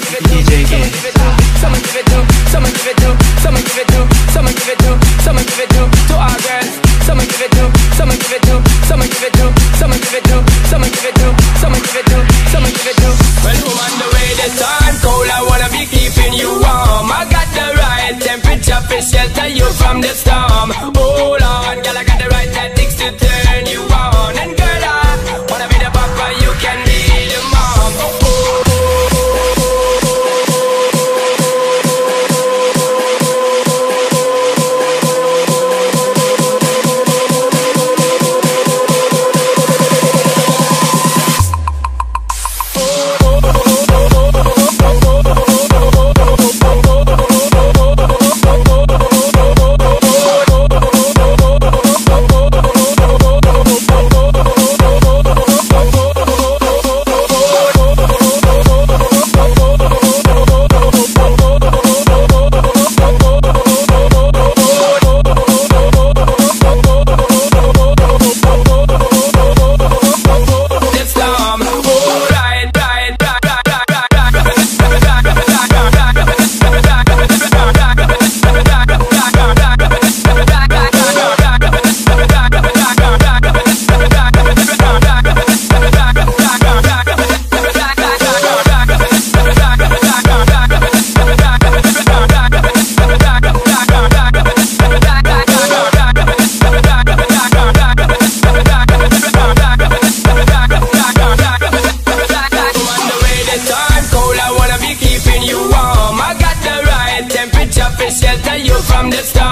DJ Game. Someone give it to, someone give it to, someone give it to, someone give it to, someone give it to our girls. Someone give it to, someone give it to, someone give it to, someone give it to, someone give it to, someone give it to, someone give it to. Well, woman, the way the time cold, I wanna be keeping you warm. I got the right temperature to shelter you from the storm. Hold on, girl, I got the right tactics to turn you on. And girl, I wanna be the papa, you can be the mom. Oh, oh. Shelter you from the start.